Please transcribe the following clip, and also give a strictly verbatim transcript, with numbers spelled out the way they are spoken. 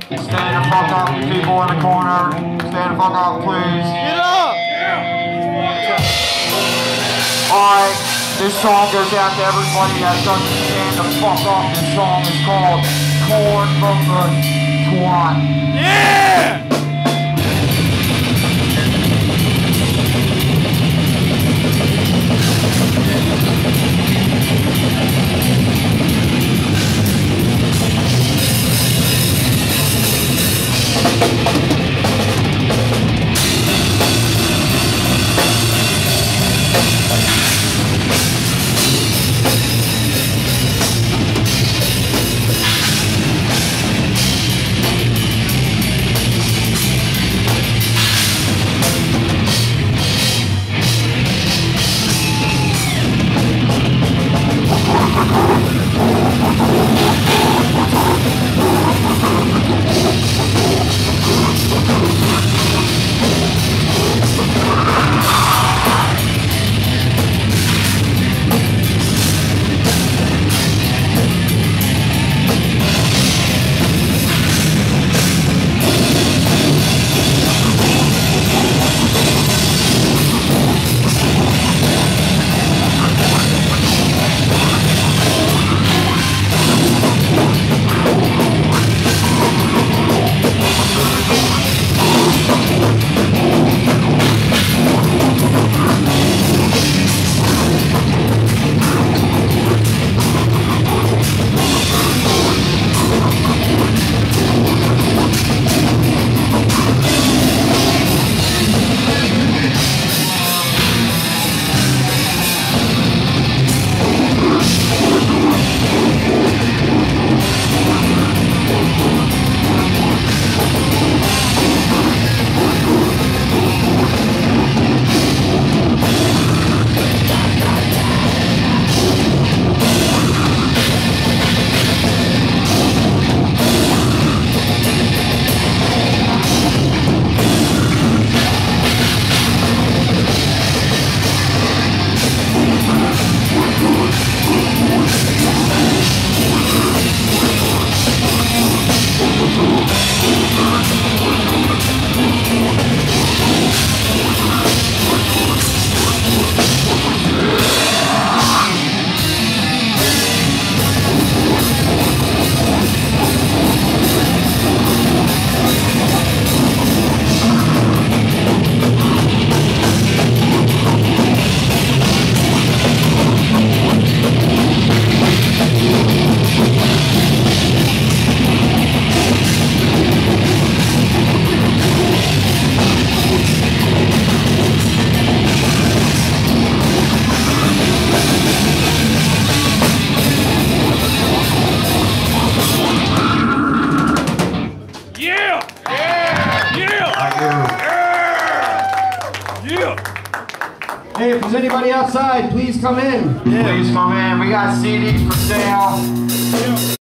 Stand the fuck up, you people in the corner. Stand the fuck up, please. Get up! Alright, this song goes out to everybody that doesn't stand the fuck up. This song is called Corn from the Twat. Yeah! Hey, if there's anybody outside, please come in. Please come in. We got C Ds for sale.